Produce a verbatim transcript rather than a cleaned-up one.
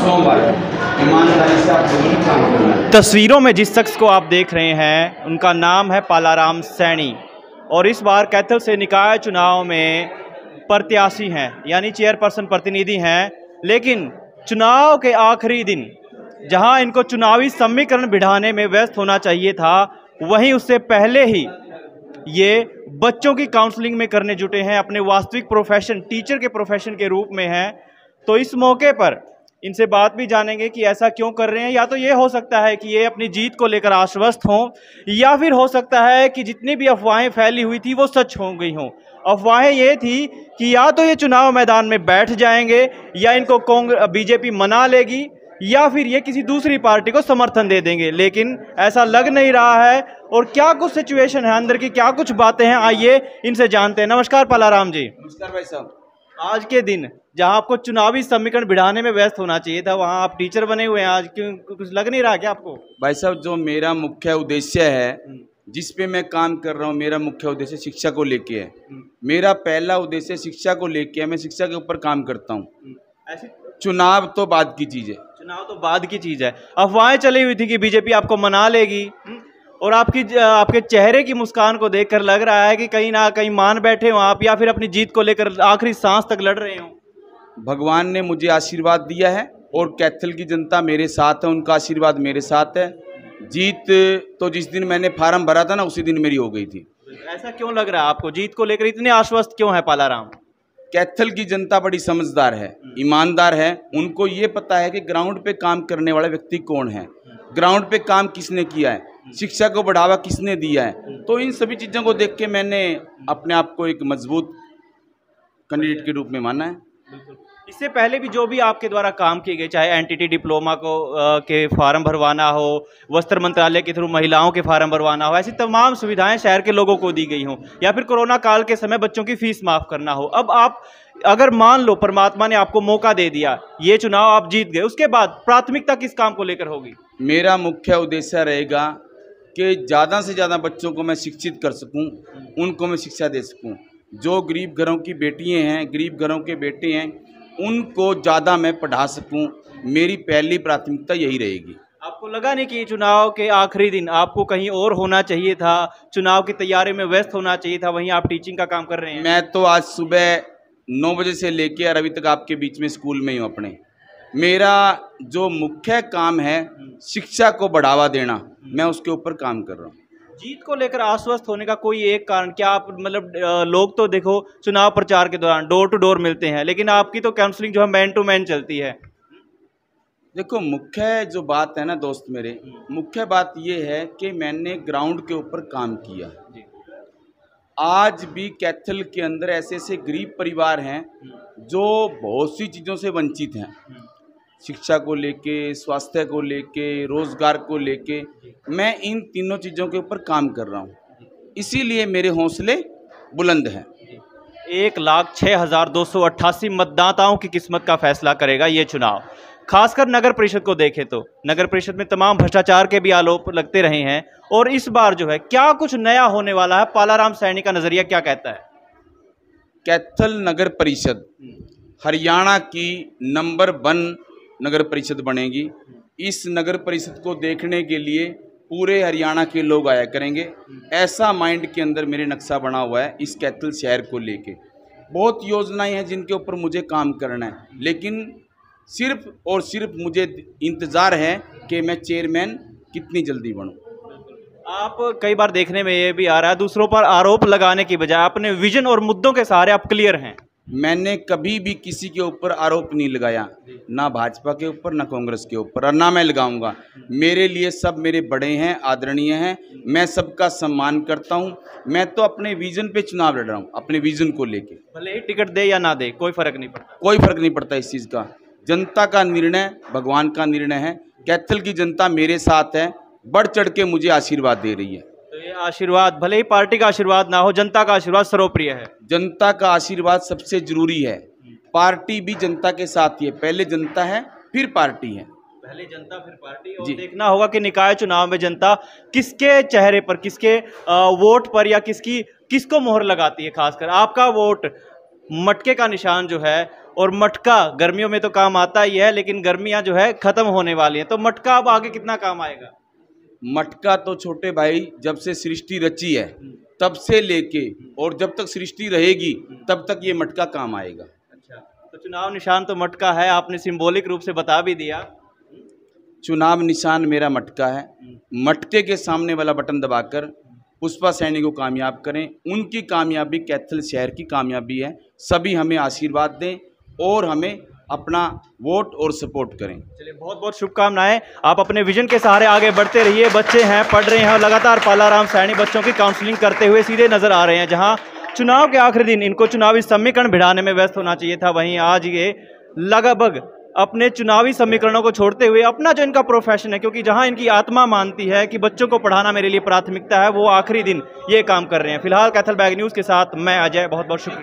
सोमवार ईमानदारी से आप दोनों काम करना है। तस्वीरों में जिस शख्स को आप देख रहे हैं उनका नाम है पालाराम सैनी और इस बार कैथल से निकाय चुनाव में प्रत्याशी हैं, यानी चेयरपर्सन प्रतिनिधि हैं। लेकिन चुनाव के आखिरी दिन जहां इनको चुनावी समीकरण बिठाने में व्यस्त होना चाहिए था, वहीं उससे पहले ही ये बच्चों की काउंसलिंग में करने जुटे हैं, अपने वास्तविक प्रोफेशन टीचर के प्रोफेशन के रूप में हैं। तो इस मौके पर इनसे बात भी जानेंगे कि ऐसा क्यों कर रहे हैं। या तो ये हो सकता है कि ये अपनी जीत को लेकर आश्वस्त हों, या फिर हो सकता है कि जितनी भी अफवाहें फैली हुई थी वो सच हो गई हों। अफवाहें ये थी कि या तो ये चुनाव मैदान में बैठ जाएंगे, या इनको कांग्रेस बीजेपी मना लेगी, या फिर ये किसी दूसरी पार्टी को समर्थन दे देंगे। लेकिन ऐसा लग नहीं रहा है। और क्या कुछ सिचुएशन है अंदर की, क्या कुछ बातें हैं, आइए इनसे जानते हैं। नमस्कार पालाराम जी। नमस्कार भाई साहब। आज के दिन जहां आपको चुनावी समीकरण बिठाने में व्यस्त होना चाहिए था, वहां आप टीचर बने हुए हैं। आज क्यों, कुछ लग नहीं रहा क्या आपको? भाई साहब, जो मेरा मुख्य उद्देश्य है, जिस पे मैं काम कर रहा हूँ, मेरा मुख्य उद्देश्य शिक्षा को लेके है। मेरा पहला उद्देश्य शिक्षा को लेके है। मैं शिक्षा के ऊपर काम करता हूँ। ऐसे चुनाव तो बाद की चीज है। चुनाव तो बाद की चीज है। अफवाहें चली हुई थी कि बीजेपी आपको मना लेगी, और आपकी आपके चेहरे की मुस्कान को देखकर लग रहा है कि कहीं ना कहीं मान बैठे हो आप, या फिर अपनी जीत को लेकर आखिरी सांस तक लड़ रहे हो। भगवान ने मुझे आशीर्वाद दिया है और कैथल की जनता मेरे साथ है, उनका आशीर्वाद मेरे साथ है। जीत तो जिस दिन मैंने फार्म भरा था ना, उसी दिन मेरी हो गई थी। ऐसा क्यों लग रहा है आपको? जीत को लेकर इतने आश्वस्त क्यों है पालाराम? कैथल की जनता बड़ी समझदार है, ईमानदार है। उनको ये पता है कि ग्राउंड पे काम करने वाला व्यक्ति कौन है, ग्राउंड पे काम किसने किया है, शिक्षा को बढ़ावा किसने दिया है। तो इन सभी चीज़ों को देख के मैंने अपने आप को एक मजबूत कैंडिडेट के रूप में माना है। इससे पहले भी जो भी आपके द्वारा काम किए गए, चाहे एनटीटी डिप्लोमा को आ, के फार्म भरवाना हो, वस्त्र मंत्रालय के थ्रू महिलाओं के फार्म भरवाना हो, ऐसी तमाम सुविधाएं शहर के लोगों को दी गई हों, या फिर कोरोना काल के समय बच्चों की फीस माफ करना हो। अब आप अगर मान लो परमात्मा ने आपको मौका दे दिया, ये चुनाव आप जीत गए, उसके बाद प्राथमिकता किस काम को लेकर होगी? मेरा मुख्य उद्देश्य रहेगा कि ज़्यादा से ज़्यादा बच्चों को मैं शिक्षित कर सकूं, उनको मैं शिक्षा दे सकूं। जो गरीब घरों की बेटियां हैं, गरीब घरों के बेटे हैं, उनको ज़्यादा मैं पढ़ा सकूं। मेरी पहली प्राथमिकता यही रहेगी। आपको लगा नहीं कि चुनाव के आखिरी दिन आपको कहीं और होना चाहिए था, चुनाव की तैयारी में व्यस्त होना चाहिए था, वहीं आप टीचिंग का काम कर रहे हैं? मैं तो आज सुबह नौ बजे से लेकर और अभी तक आपके बीच में स्कूल में ही हूँ अपने। मेरा जो मुख्य काम है शिक्षा को बढ़ावा देना, मैं उसके ऊपर काम कर रहा हूँ। जीत को लेकर आश्वस्त होने का कोई एक कारण क्या? आप मतलब लोग तो देखो चुनाव प्रचार के दौरान डोर टू डोर मिलते हैं, लेकिन आपकी तो काउंसलिंग जो है मैन टू मैन चलती है। देखो, मुख्य जो बात है ना दोस्त मेरे, मुख्य बात ये है कि मैंने ग्राउंड के ऊपर काम किया। आज भी कैथल के अंदर ऐसे ऐसे गरीब परिवार हैं जो बहुत सी चीज़ों से वंचित हैं। शिक्षा को लेके, स्वास्थ्य को लेके, रोजगार को लेके, मैं इन तीनों चीज़ों के ऊपर काम कर रहा हूँ। इसीलिए मेरे हौसले बुलंद हैं। एक लाख छः हज़ार दो सौ अट्ठासी मतदाताओं की किस्मत का फैसला करेगा ये चुनाव। खासकर नगर परिषद को देखें तो नगर परिषद में तमाम भ्रष्टाचार के भी आरोप लगते रहे हैं, और इस बार जो है क्या कुछ नया होने वाला है? पालाराम सैनी का नजरिया क्या कहता है? कैथल नगर परिषद हरियाणा की नंबर वन नगर परिषद बनेगी। इस नगर परिषद को देखने के लिए पूरे हरियाणा के लोग आया करेंगे। ऐसा माइंड के अंदर मेरे नक्शा बना हुआ है इस कैथल शहर को लेके। बहुत योजनाएं हैं जिनके ऊपर मुझे काम करना है, लेकिन सिर्फ और सिर्फ मुझे इंतज़ार है कि मैं चेयरमैन कितनी जल्दी बनूं। आप कई बार देखने में ये भी आ रहा है, दूसरों पर आरोप लगाने की बजाय अपने विजन और मुद्दों के सहारे आप क्लियर हैं। मैंने कभी भी किसी के ऊपर आरोप नहीं लगाया, ना भाजपा के ऊपर, ना कांग्रेस के ऊपर, और ना मैं लगाऊंगा। मेरे लिए सब मेरे बड़े हैं, आदरणीय हैं। मैं सबका सम्मान करता हूं। मैं तो अपने विजन पे चुनाव लड़ रहा हूं, अपने विजन को लेके। भले ही टिकट दे या ना दे, कोई फर्क नहीं पड़ता। कोई फर्क नहीं पड़ता इस चीज़ का। जनता का निर्णय भगवान का निर्णय है। कैथल की जनता मेरे साथ है, बढ़ चढ़ के मुझे आशीर्वाद दे रही है। तो ये आशीर्वाद, भले ही पार्टी का आशीर्वाद ना हो, जनता का आशीर्वाद सर्वप्रिय है। जनता का आशीर्वाद सबसे जरूरी है। पार्टी भी जनता के साथ ही है। पहले जनता है, फिर पार्टी है। पहले जनता फिर पार्टी। और देखना होगा कि निकाय चुनाव में जनता किसके चेहरे पर, किसके वोट पर, या किसकी किसको मोहर लगाती है। खासकर आपका वोट मटके का निशान जो है और मटका गर्मियों में तो काम आता ही है, लेकिन गर्मियां जो है खत्म होने वाली हैं, तो मटका अब आगे कितना काम आएगा? मटका तो छोटे भाई जब से सृष्टि रची है तब से लेके और जब तक सृष्टि रहेगी तब तक ये मटका काम आएगा। अच्छा, तो चुनाव निशान तो मटका है, आपने सिंबॉलिक रूप से बता भी दिया। चुनाव निशान मेरा मटका है। मटके के सामने वाला बटन दबाकर पुष्पा सैनी को कामयाब करें। उनकी कामयाबी कैथल शहर की कामयाबी है। सभी हमें आशीर्वाद दें और हमें अपना वोट और सपोर्ट करें। चलिए, बहुत बहुत शुभकामनाएं। आप अपने विजन के सहारे आगे बढ़ते रहिए। बच्चे हैं, पढ़ रहे हैं और लगातार पालाराम सैनी बच्चों की काउंसलिंग करते हुए सीधे नजर आ रहे हैं। जहां चुनाव के आखिरी दिन इनको चुनावी समीकरण भिड़ाने में व्यस्त होना चाहिए था, वहीं आज ये लगभग अपने चुनावी समीकरणों को छोड़ते हुए अपना जो इनका प्रोफेशन है, क्योंकि जहां इनकी आत्मा मानती है कि बच्चों को पढ़ाना मेरे लिए प्राथमिकता है, वो आखिरी दिन ये काम कर रहे हैं। फिलहाल कैथल बैग न्यूज़ के साथ मैं अजय, बहुत बहुत शुक्रिया।